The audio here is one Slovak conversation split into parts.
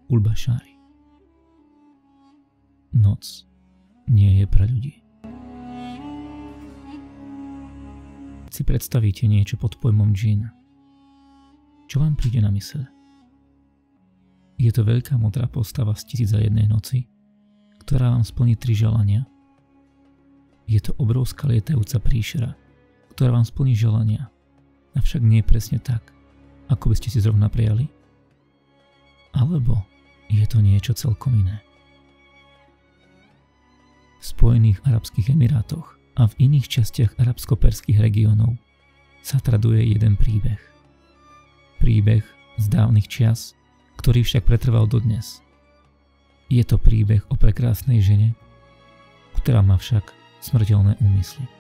Ulbašári. Noc nie je pre ľudí. Si predstavíte niečo pod pojmom džinn. Čo vám príde na myseľ? Je to veľká modrá postava z 1001 noci, ktorá vám splní 3 želania. Je to obrovská lietajúca príšera, ktorá vám splní želania, avšak nie presne tak, ako by ste si zrovna prijali. Alebo je to niečo celkom iné. V Spojených arabských emirátoch a v iných častiach arabsko-perských regiónov sa traduje jeden príbeh. Príbeh z dávnych čias, ktorý však pretrval dodnes. Je to príbeh o prekrásnej žene, ktorá má však smrteľné úmysly.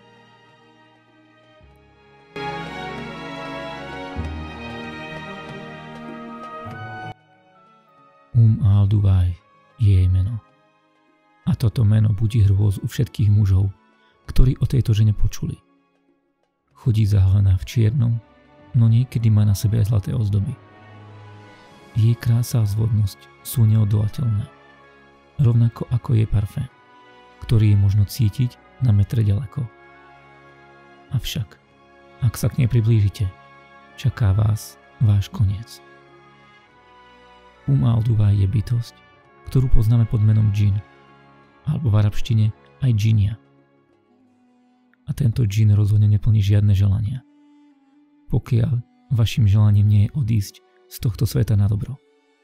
Al-Duwaj je jej meno. A toto meno budí hrôz u všetkých mužov, ktorí o tejto žene počuli. Chodí zahalená v čiernom, no niekedy má na sebe aj zlaté ozdoby. Jej krása a zvodnosť sú neodolateľné, rovnako ako jej parfém, ktorý je možno cítiť na metre ďaleko. Avšak, ak sa k nej priblížite, čaká vás váš koniec. Al-Duwaj je bytosť, ktorú poznáme pod menom džinn, alebo v arabštine aj džinia. A tento džinn rozhodne neplní žiadne želania, pokiaľ vašim želaním nie je odísť z tohto sveta na dobro.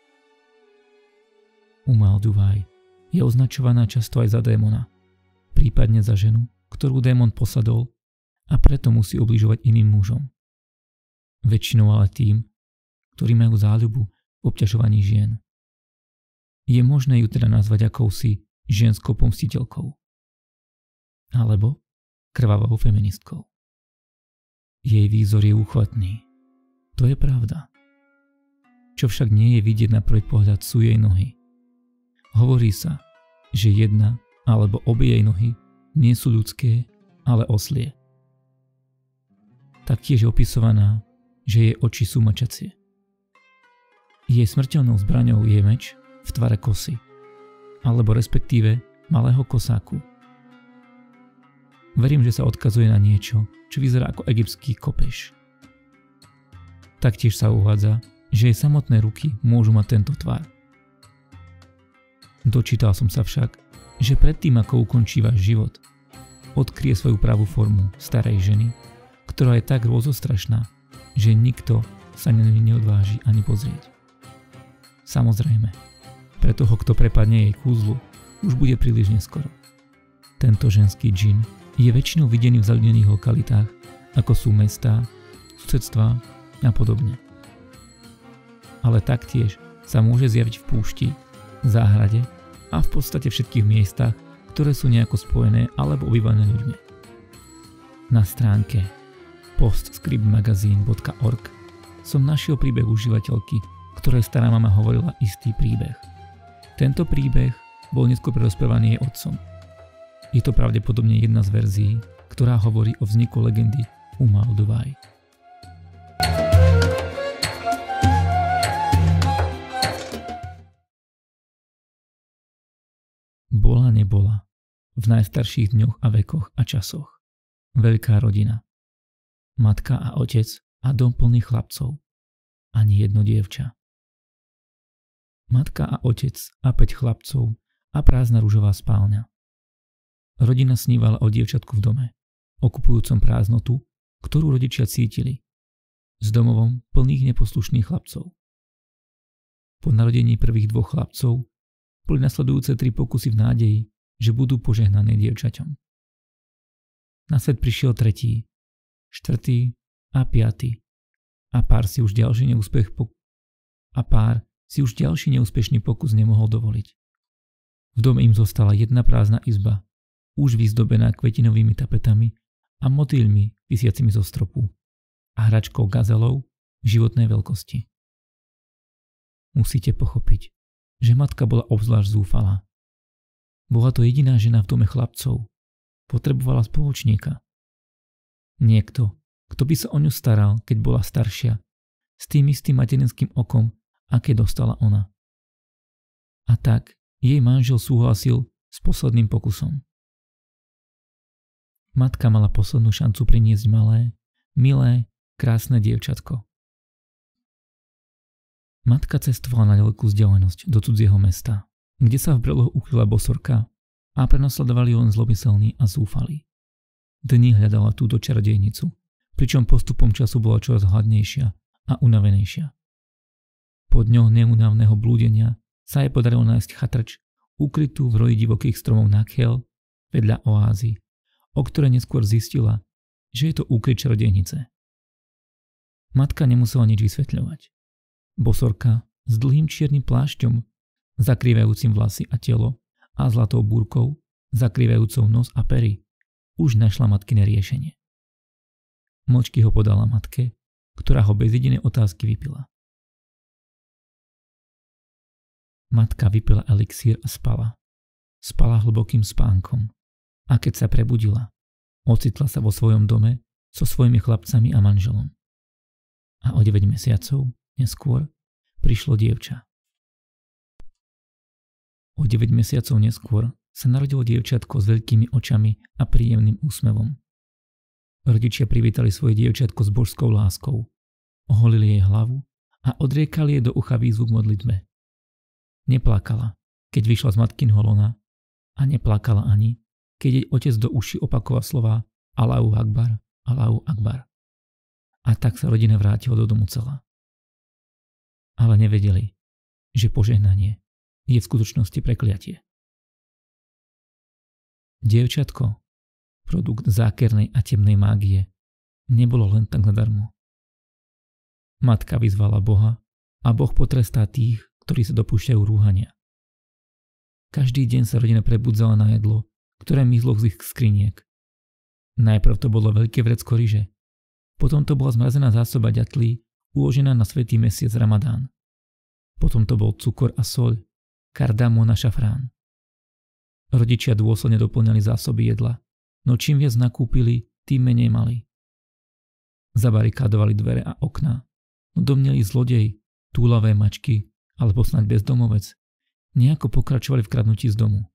Al-Duwaj je označovaná často aj za démona, prípadne za ženu, ktorú démon posadol a preto musí ubližovať iným mužom. Väčšinou ale tým, ktorí majú záľubu v obťažovaní žien. Je možné ju teda nazvať akousi ženskou pomstiteľkou. Alebo krvavou feministkou. Jej výzor je úchvatný. To je pravda. Čo však nie je vidieť na prvý pohľad sú jej nohy. Hovorí sa, že jedna alebo obe jej nohy nie sú ľudské, ale oslie. Taktiež je opisovaná, že jej oči sú mačacie. Jej smrteľnou zbraňou je meč v tvare kosy, alebo respektíve malého kosáku. Verím, že sa odkazuje na niečo, čo vyzerá ako egyptský kopeš. Taktiež sa uvádza, že jej samotné ruky môžu mať tento tvar. Dočítal som sa však, že predtým ako ukončí váš život, odkryje svoju pravú formu starej ženy, ktorá je tak hrôzostrašná, že nikto sa na ňu neodváži ani pozrieť. Samozrejme, pre toho, kto prepadne jej kúzlu, už bude príliš neskoro. Tento ženský džinn je väčšinou videný v zaľudnených lokalitách, ako sú mestá, susedstvá a podobne. Ale taktiež sa môže zjaviť v púšti, záhrade a v podstate všetkých miestach, ktoré sú nejako spojené alebo obývané ľuďmi. Na stránke postscriptmagazine.org som našiel príbeh užívateľky, ktorej stará mama hovorila istý príbeh. Tento príbeh bol neskôr prerozprávaný jej otcom. Je to pravdepodobne jedna z verzií, ktorá hovorí o vzniku legendy Al-Duwaj. Bola nebola v najstarších dňoch a vekoch a časoch veľká rodina. Matka a otec a dom plný chlapcov. Ani jedno dievča. Matka a otec a 5 chlapcov a prázdna ružová spálňa. Rodina snívala o dievčatku v dome, okupujúcom prázdnotu, ktorú rodičia cítili, s domovom plných neposlušných chlapcov. Po narodení prvých 2 chlapcov boli nasledujúce 3 pokusy v nádeji, že budú požehnané dievčaťom. Na svet prišiel 3., 4. a 5. a pár si už ďalší neúspešný pokus nemohol dovoliť. V dome im zostala jedna prázdna izba, už vyzdobená kvetinovými tapetami a motýlmi visiacimi zo stropu a hračkou gazelov životnej veľkosti. Musíte pochopiť, že matka bola obzvlášť zúfalá. Bola to jediná žena v dome chlapcov. Potrebovala spoločníka. Niekto, kto by sa o ňu staral, keď bola staršia, s tým istým materinským okom, aké dostala ona. A tak jej manžel súhlasil s posledným pokusom. Matka mala poslednú šancu priniesť malé, milé, krásne dievčatko. Matka cestovala na ďalekú vzdialenosť do cudzieho mesta, kde sa v brelohu ukryla bosorka a prenasledovali ju len zlomyselní a zúfali. Dni hľadala túto čarodejnicu, pričom postupom času bola čoraz hladnejšia a unavenejšia. Po dňoch neúnavného blúdenia sa jej podarilo nájsť chatrč, ukrytú v roji divokých stromov Nakhel vedľa oázy, o ktorej neskôr zistila, že je to úkryt čarodejnice. Matka nemusela nič vysvetľovať. Bosorka s dlhým čiernym plášťom, zakrývajúcim vlasy a telo a zlatou búrkou, zakrývajúcou nos a pery, už našla matkine riešenie. Mlčky ho podala matke, ktorá ho bez jedinej otázky vypila. Matka vypila elixír a spala. Spala hlbokým spánkom. A keď sa prebudila, ocitla sa vo svojom dome so svojimi chlapcami a manželom. A o 9 mesiacov neskôr prišlo dievča. O 9 mesiacov neskôr sa narodilo dievčatko s veľkými očami a príjemným úsmevom. Rodičia privítali svoje dievčatko s božskou láskou, oholili jej hlavu a odriekali jej do ucha výzvu k modlitbe. Neplakala, keď vyšla z matkinho lona, a neplakala ani, keď jej otec do uši opakoval slová Allahu Akbar, Allahu Akbar. A tak sa rodina vrátila do domu celá. Ale nevedeli, že požehnanie je v skutočnosti prekliatie. Dievčatko, produkt zákernej a temnej mágie, nebolo len tak nadarmo. Matka vyzvala Boha a Boh potrestá tých, ktorí sa dopúšťajú rúhania. Každý deň sa rodina prebudzala na jedlo, ktoré mizlo z ich skriniek. Najprv to bolo veľké vrecko ryže, potom to bola zmrazená zásoba ďatlí, uložená na svätý mesiac Ramadán. Potom to bol cukor a soľ, kardamón a šafrán. Rodičia dôsledne doplňali zásoby jedla, no čím viac nakúpili, tým menej mali. Zabarikádovali dvere a okná, no domnelý zlodej, túlavé mačky alebo snáď bezdomovec nejako pokračovali v kradnutí z domu.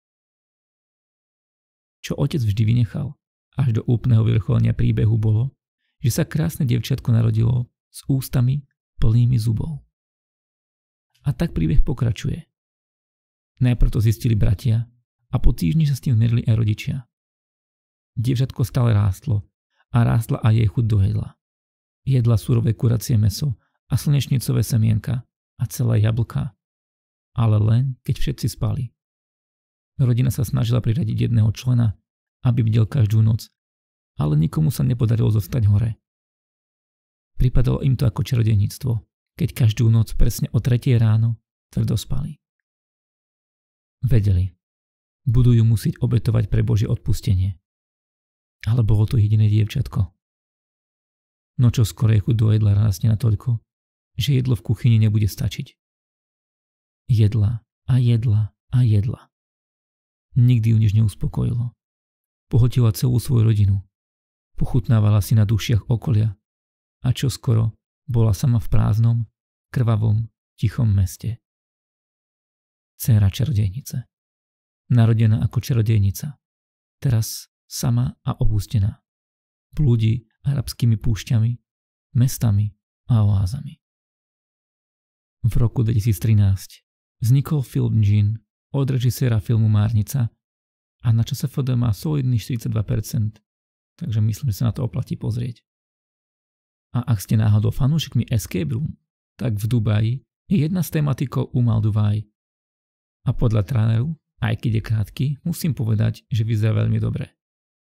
Čo otec vždy vynechal, až do úplného vyvrcholenia príbehu bolo, že sa krásne dievčatko narodilo s ústami plnými zubov. A tak príbeh pokračuje. Najprv to zistili bratia a po týždni sa s tým zmierili aj rodičia. Dievčatko stále rástlo a rástla aj jej chuť do jedla. Jedla surové kuracie mäso a slnečnicové semienka a celé jablká, ale len keď všetci spali. Rodina sa snažila priradiť jedného člena, aby bdel každú noc, ale nikomu sa nepodarilo zostať hore. Pripadalo im to ako čarodejníctvo, keď každú noc presne o 3 ráno tvrdo spali. Vedeli, budú ju musieť obetovať pre Božie odpustenie. Ale bolo to jediné dievčatko. No čo skoro chuť do jedla rásne natoľko, že jedlo v kuchyni nebude stačiť. Jedla a jedla a jedla. Nikdy ju nič neuspokojilo. Pohotila celú svoju rodinu. Pochutnávala si na dušiach okolia a čo skoro bola sama v prázdnom, krvavom, tichom meste. Dcéra čarodejnice. Narodená ako čarodejnica. Teraz sama a opustená. Blúdi arabskými púšťami, mestami a oázami. V roku 2013 vznikol film Džin od režiséra filmu Márnica a na ČSFD má solidný 42%, takže myslím, že sa na to oplatí pozrieť. A ak ste náhodou fanúšikmi Escape Room, tak v Dubaji je jedna z tematikov Umal Dubai. A podľa traileru, aj keď je krátky, musím povedať, že vyzerá veľmi dobre.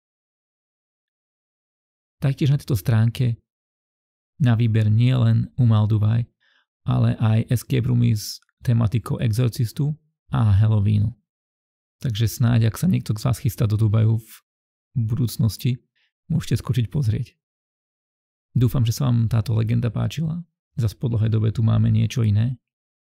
Taktiež na tejto stránke na výber nie len Umal Dubai, ale aj Escape Roomy s tematikou Exorcistu a Halloweenu. Takže snáď, ak sa niekto z vás chystá do Dubaju v budúcnosti, môžete skočiť pozrieť. Dúfam, že sa vám táto legenda páčila. Zas po dlhej dobe tu máme niečo iné.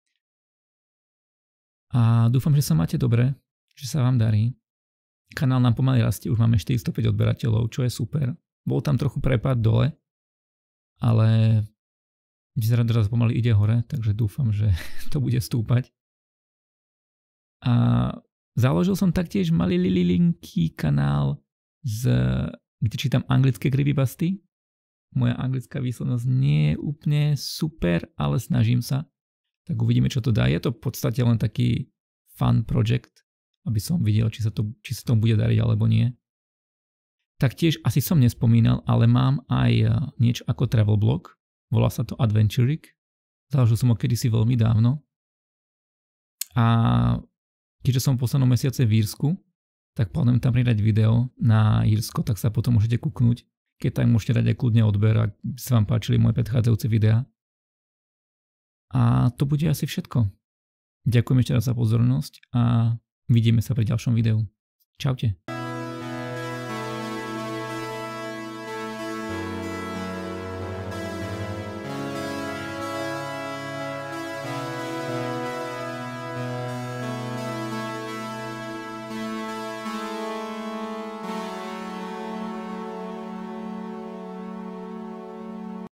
A dúfam, že sa máte dobre, že sa vám darí. Kanál nám pomaly rastie, už máme 405 odberateľov, čo je super. Bol tam trochu prepad dole, ale vyzerá, že pomaly ide hore, takže dúfam, že to bude stúpať. A založil som taktiež malý linký kanál, kde čítam anglické creepypasty. Moja anglická výslednosť nie je úplne super, ale snažím sa. Tak uvidíme, čo to dá. Je to v podstate len taký fun project, aby som videl, či sa tomu bude dariť alebo nie. Taktiež asi som nespomínal, ale mám aj niečo ako travel blog. Volá sa to Adventurik. Založil som ho kedysi veľmi dávno. A keďže som v poslednom mesiace v Írsku, tak plánujem tam pridať video na Írsko, tak sa potom môžete kúknúť. Keď tak môžete dať aj kľudne odber, ak sa vám páčili moje predchádzajúce videá. A to bude asi všetko. Ďakujem ešte raz za pozornosť a vidíme sa pri ďalšom videu. Čaute.